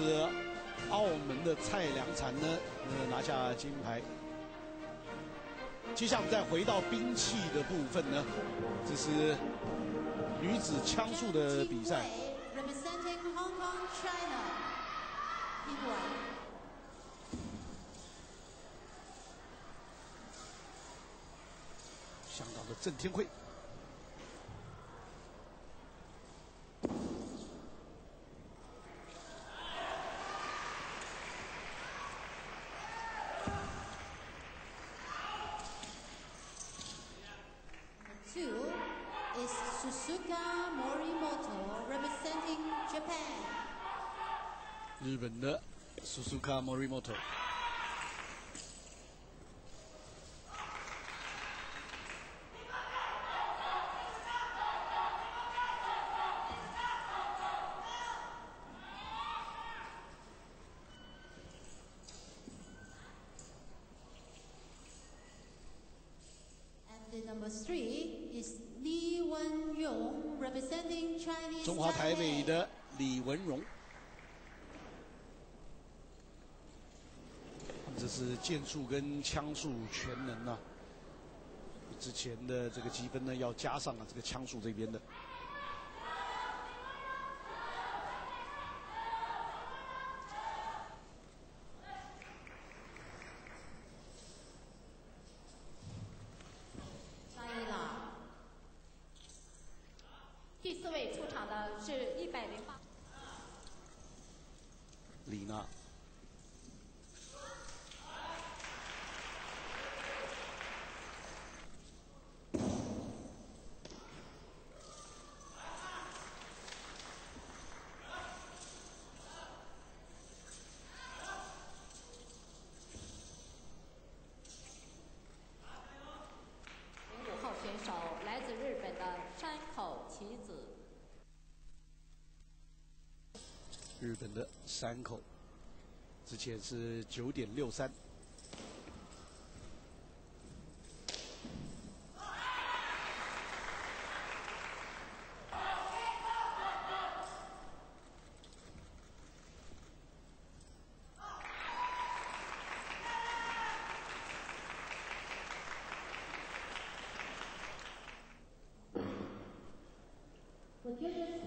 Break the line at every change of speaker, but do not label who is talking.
是澳门的蔡良婵呢，拿下金牌。接下来我们再回到兵器的部分呢，这是女子枪术的比赛。
Representing Hong Kong, China, 评委。
香港的郑天惠。
2 is Suzuka Morimoto representing Japan.
日本的 Suzuka Morimoto。
The number 3 is Li Wenrong representing Chinese.
中华台北的李文荣，这是剑术跟枪术全能啊。之前的这个积分呢，要加上这个枪术这边的。
第4位出场的是108。
李娜。
05号选手来自日本的山口棋子。
日本的山口，之前是9.63。
我觉得。